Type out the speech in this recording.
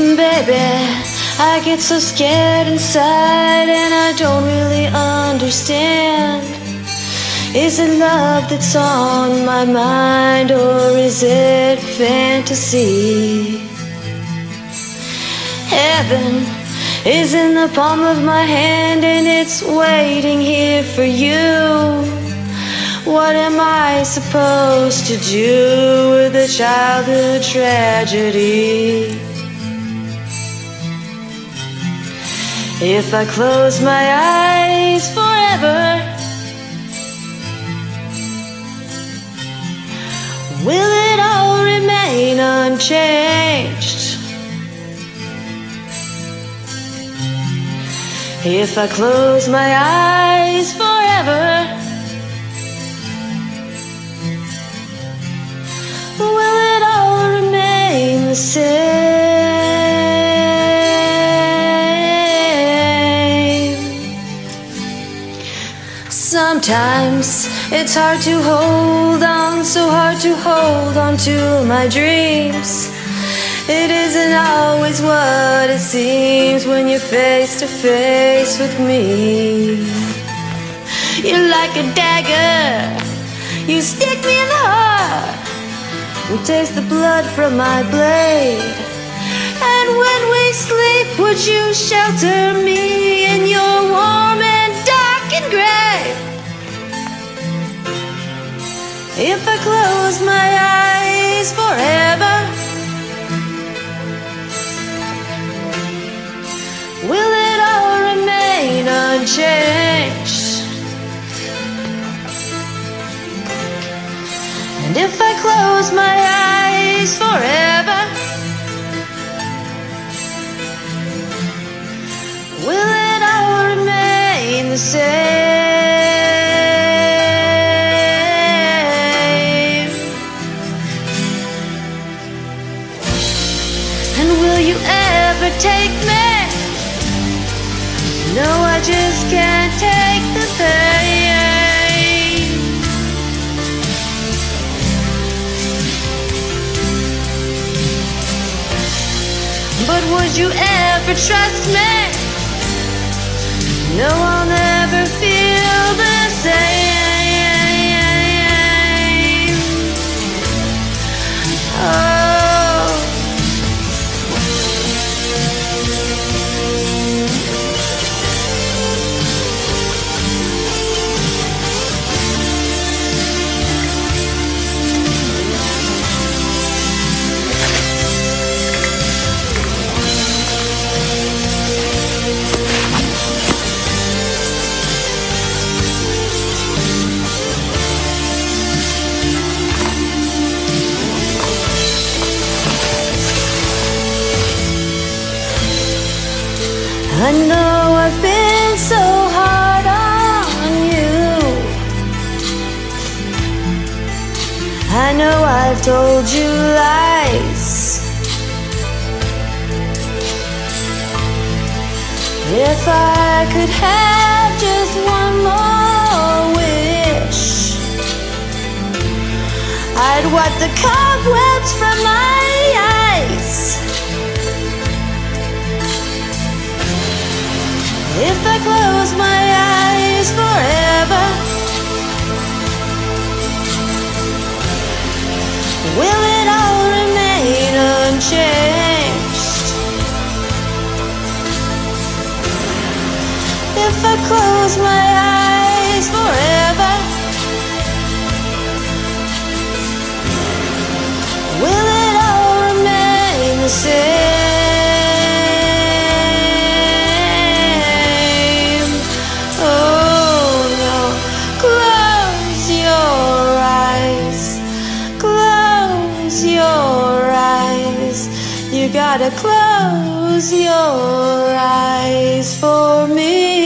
Baby, I get so scared inside and I don't really understand. Is it love that's on my mind or is it fantasy? Heaven is in the palm of my hand and it's waiting here for you. What am I supposed to do with a childhood tragedy? If I close my eyes forever, will it all remain unchanged? If I close my eyes forever, will it all remain the same? Sometimes it's hard to hold on, so hard to hold on to my dreams. It isn't always what it seems when you're face to face with me. You're like a dagger, you stick me in the heart, you taste the blood from my blade. And when we sleep, would you shelter me in your warm and dark and grave? If I close my eyes forever, will it all remain unchanged? And if I close my eyes forever, will it all remain the same? And will you ever take me? No, I just can't take the pain. But would you ever trust me? No, I'll never feel the same. Oh. I know I've been so hard on you. I know I've told you lies. If I could have just one more wish, I'd wipe the cobwebs from my eyes. If I close my eyes forever, will it all remain unchanged? If I close my eyes forever, will it all remain the same? You gotta close your eyes for me.